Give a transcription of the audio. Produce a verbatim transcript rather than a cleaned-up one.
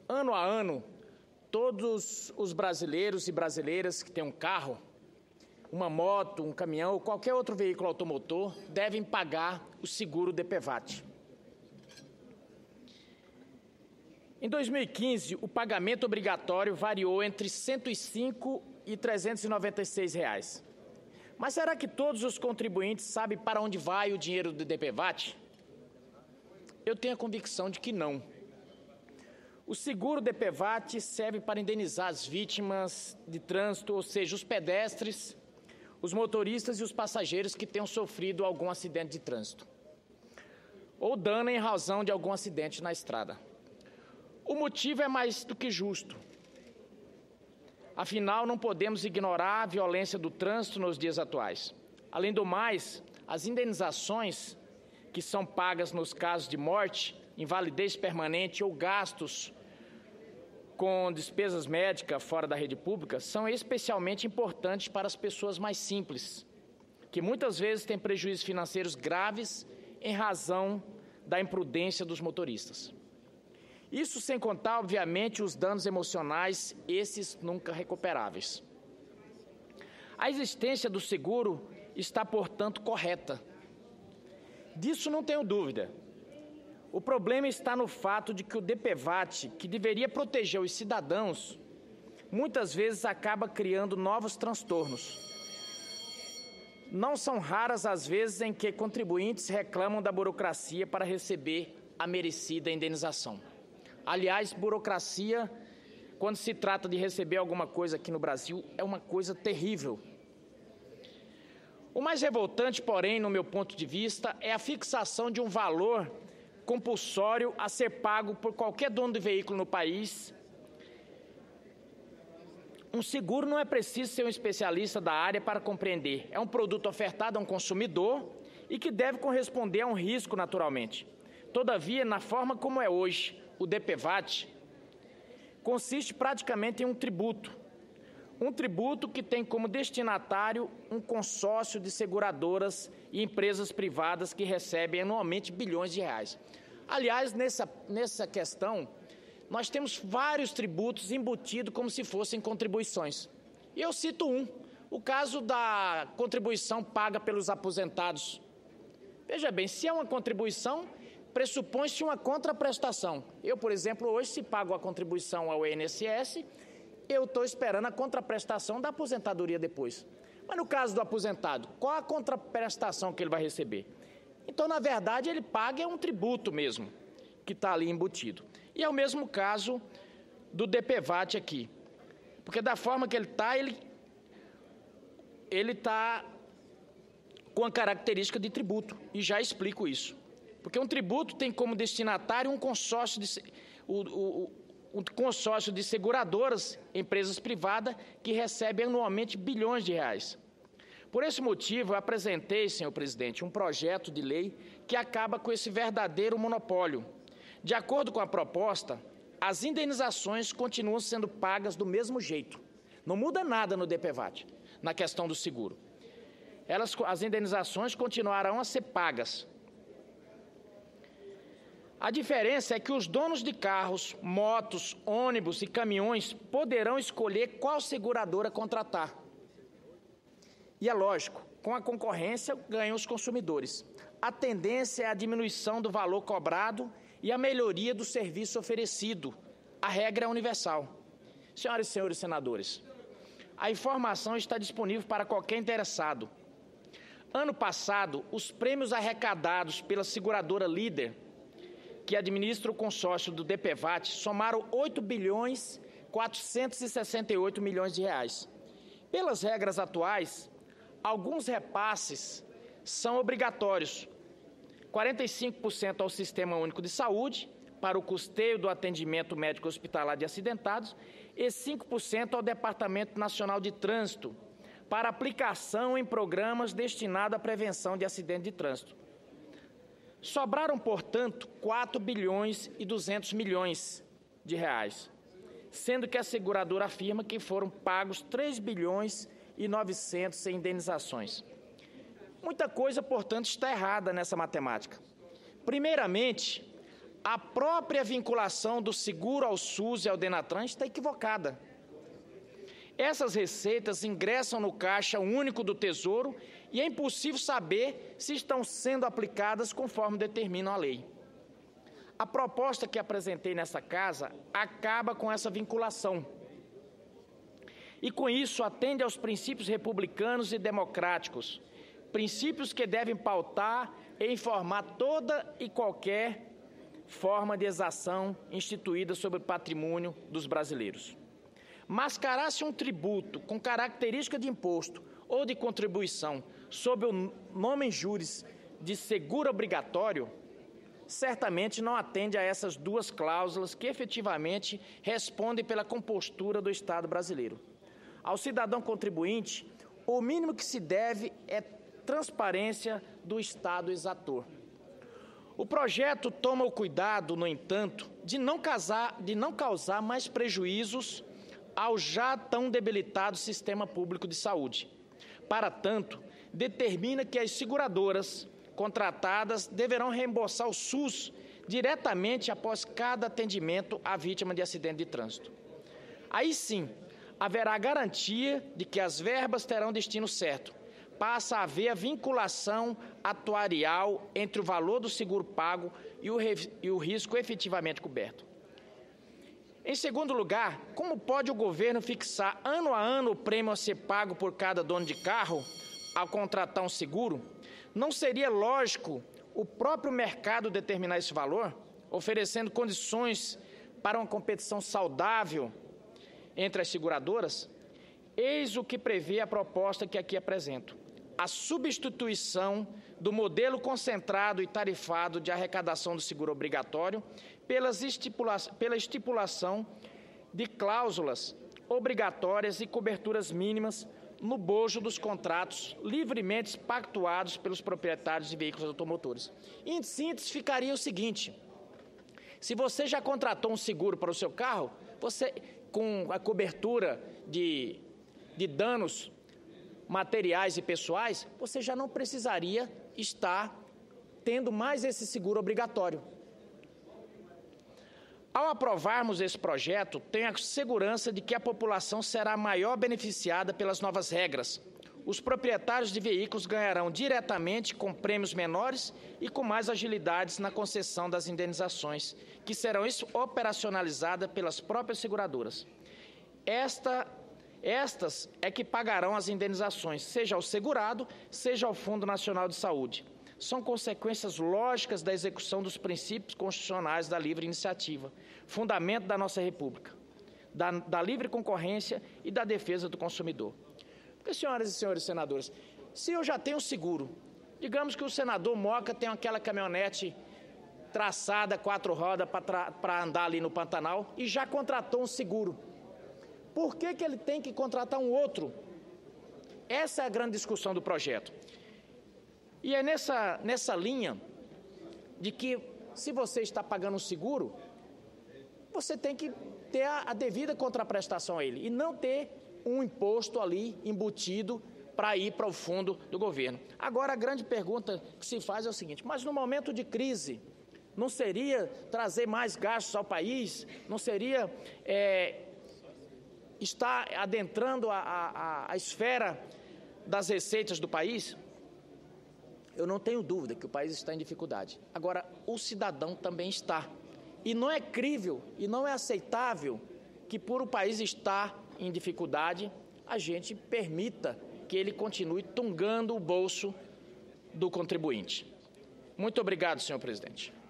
ano a ano, todos os brasileiros e brasileiras que têm um carro, uma moto, um caminhão ou qualquer outro veículo automotor devem pagar o seguro D P V A T. Em dois mil e quinze, o pagamento obrigatório variou entre cento e cinco e trezentos e noventa e seis reais. Mas será que todos os contribuintes sabem para onde vai o dinheiro do D P V A T? Eu tenho a convicção de que não. O seguro D P V A T serve para indenizar as vítimas de trânsito, ou seja, os pedestres, os motoristas e os passageiros que tenham sofrido algum acidente de trânsito ou dano em razão de algum acidente na estrada. O motivo é mais do que justo. Afinal, não podemos ignorar a violência do trânsito nos dias atuais. Além do mais, as indenizações que são pagas nos casos de morte, invalidez permanente ou gastos com despesas médicas fora da rede pública são especialmente importantes para as pessoas mais simples, que muitas vezes têm prejuízos financeiros graves em razão da imprudência dos motoristas. Isso sem contar, obviamente, os danos emocionais, esses nunca recuperáveis. A existência do seguro está, portanto, correta. Disso não tenho dúvida. O problema está no fato de que o D P V A T, que deveria proteger os cidadãos, muitas vezes acaba criando novos transtornos. Não são raras as vezes em que contribuintes reclamam da burocracia para receber a merecida indenização. Aliás, burocracia, quando se trata de receber alguma coisa aqui no Brasil, é uma coisa terrível. O mais revoltante, porém, no meu ponto de vista, é a fixação de um valor compulsório a ser pago por qualquer dono de veículo no país. Um seguro não é preciso ser um especialista da área para compreender. É um produto ofertado a um consumidor e que deve corresponder a um risco naturalmente. Todavia, na forma como é hoje, o D P V A T consiste praticamente em um tributo. Um tributo que tem como destinatário um consórcio de seguradoras e empresas privadas que recebem anualmente bilhões de reais. Aliás, nessa, nessa questão, nós temos vários tributos embutidos como se fossem contribuições. E eu cito um, o caso da contribuição paga pelos aposentados. Veja bem, se é uma contribuição, pressupõe-se uma contraprestação. Eu, por exemplo, hoje, se pago a contribuição ao I N S S, eu estou esperando a contraprestação da aposentadoria depois. Mas no caso do aposentado, qual a contraprestação que ele vai receber? Então, na verdade, ele paga é um tributo mesmo, que está ali embutido. E é o mesmo caso do D P V A T aqui. Porque da forma que ele está, ele ele está com a característica de tributo. E já explico isso. Porque um tributo tem como destinatário um consórcio de, o, o, um consórcio de seguradoras, empresas privadas, que recebem anualmente bilhões de reais. Por esse motivo, eu apresentei, senhor presidente, um projeto de lei que acaba com esse verdadeiro monopólio. De acordo com a proposta, as indenizações continuam sendo pagas do mesmo jeito. Não muda nada no D P V A T, na questão do seguro. Elas, as indenizações continuarão a ser pagas. A diferença é que os donos de carros, motos, ônibus e caminhões poderão escolher qual seguradora contratar. E é lógico, com a concorrência ganham os consumidores. A tendência é a diminuição do valor cobrado e a melhoria do serviço oferecido. A regra é universal. Senhoras e senhores senadores, a informação está disponível para qualquer interessado. Ano passado, os prêmios arrecadados pela seguradora Líder, que administra o consórcio do D P V A T, somaram oito bilhões quatrocentos e sessenta e oito milhões de reais. Pelas regras atuais, alguns repasses são obrigatórios. quarenta e cinco por cento ao Sistema Único de Saúde, para o custeio do atendimento médico hospitalar de acidentados, e cinco por cento ao Departamento Nacional de Trânsito, para aplicação em programas destinados à prevenção de acidente de trânsito. Sobraram, portanto, quatro bilhões e duzentos milhões de reais, sendo que a seguradora afirma que foram pagos três bilhões e novecentos em indenizações. Muita coisa, portanto, está errada nessa matemática. Primeiramente, a própria vinculação do seguro ao SUS e ao Denatran está equivocada. Essas receitas ingressam no caixa único do Tesouro e é impossível saber se estão sendo aplicadas conforme determina a lei. A proposta que apresentei nessa casa acaba com essa vinculação. E, com isso, atende aos princípios republicanos e democráticos, princípios que devem pautar e informar toda e qualquer forma de exação instituída sobre o patrimônio dos brasileiros. Mascarar-se um tributo com característica de imposto ou de contribuição sob o nome juris de seguro obrigatório, certamente não atende a essas duas cláusulas que efetivamente respondem pela compostura do Estado brasileiro. Ao cidadão contribuinte, o mínimo que se deve é transparência do Estado exator. O projeto toma o cuidado, no entanto, de não, causar, de não causar mais prejuízos ao já tão debilitado sistema público de saúde. Para tanto, determina que as seguradoras contratadas deverão reembolsar o SUS diretamente após cada atendimento à vítima de acidente de trânsito. Aí sim, haverá garantia de que as verbas terão destino certo. Passa a haver a vinculação atuarial entre o valor do seguro pago e o, e o risco efetivamente coberto. Em segundo lugar, como pode o governo fixar ano a ano o prêmio a ser pago por cada dono de carro ao contratar um seguro? Não seria lógico o próprio mercado determinar esse valor, oferecendo condições para uma competição saudável entre as seguradoras? Eis o que prevê a proposta que aqui apresento: a substituição do modelo concentrado e tarifado de arrecadação do seguro obrigatório pelas estipula- pela estipulação de cláusulas obrigatórias e coberturas mínimas no bojo dos contratos livremente pactuados pelos proprietários de veículos automotores. Em síntese, ficaria o seguinte: se você já contratou um seguro para o seu carro, você, com a cobertura de, de danos materiais e pessoais, você já não precisaria estar tendo mais esse seguro obrigatório. Ao aprovarmos esse projeto, tenho a segurança de que a população será maior beneficiada pelas novas regras. Os proprietários de veículos ganharão diretamente com prêmios menores e com mais agilidades na concessão das indenizações, que serão operacionalizadas pelas próprias seguradoras. Esta, estas é que pagarão as indenizações, seja ao segurado, seja ao Fundo Nacional de Saúde. São consequências lógicas da execução dos princípios constitucionais da livre iniciativa, fundamento da nossa República, da, da livre concorrência e da defesa do consumidor. Porque, senhoras e senhores senadores, se eu já tenho seguro, digamos que o senador Moca tem aquela caminhonete traçada, quatro rodas, para andar ali no Pantanal, e já contratou um seguro, por que que ele tem que contratar um outro? Essa é a grande discussão do projeto. E é nessa, nessa linha de que, se você está pagando um seguro, você tem que ter a, a devida contraprestação a ele e não ter um imposto ali embutido para ir para o fundo do governo. Agora, a grande pergunta que se faz é o seguinte: mas no momento de crise, não seria trazer mais gastos ao país? Não seria é, estar adentrando a, a, a esfera das receitas do país? Eu não tenho dúvida que o país está em dificuldade. Agora, o cidadão também está. E não é crível e não é aceitável que, por o país estar em dificuldade, a gente permita que ele continue tungando o bolso do contribuinte. Muito obrigado, senhor presidente.